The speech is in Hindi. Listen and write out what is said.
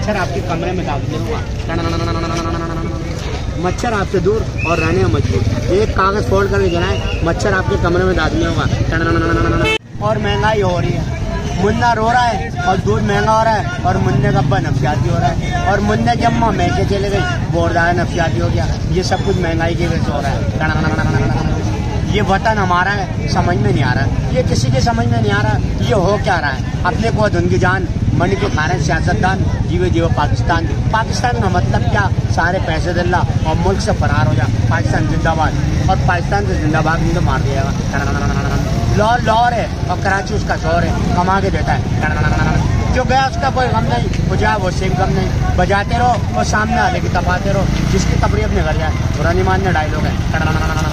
मच्छर आपके कमरे में दाखिल हुआ, मच्छर आपसे दूर और रहने में मजबूर। एक कागज फोल्ड करके जलाएं, मच्छर आपके कमरे में दाखिल होगा। और महंगाई हो रही है, मुन्ना रो रहा है और दूध महंगा हो रहा है और मुन्ने का अब्बा नफसियाती हो रहा है और मुन्ने की अम्मा महके चले गई, बोरदार नफसियाती हो गया। ये सब कुछ महंगाई की वजह से हो रहा है। ये वतन हमारा है, समझ में नहीं आ रहा है, ये किसी के समझ में नहीं आ रहा है, ये हो क्या रहा है। अपने को धुन की जान मन के खा रहे हैं सियासतदान, जीवे जीवो पाकिस्तान। पाकिस्तान का मतलब क्या, सारे पैसे दिल्ला और मुल्क से फरार हो जा। पाकिस्तान जिंदाबाद, और पाकिस्तान से जिंदाबाद नहीं तो मार दिया जाएगा। लाहौर लाहौर है और कराची उसका शोर है, कमा के देता है। जो गया उसका कोई गम नहीं, वो जाए वो सेम गम नहीं। बजाते रहो और सामने आने की तपाते रहो, जिसकी तबरी अपने घर जाए। बुरा नहीं मानने डायलॉग है।